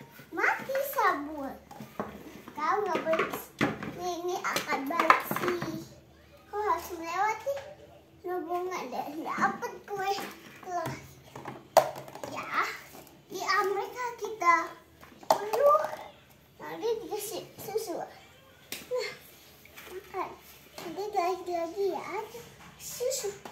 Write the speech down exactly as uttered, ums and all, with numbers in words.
mati sabun. Kau nggak bersih, ini akan bersih. Kau harus melewati hubungan dan dapat kue kelas. Ya, di Amerika kita perlu nanti dikasih susu. Nah, makan. Jadi lagi-lagi ya, susu.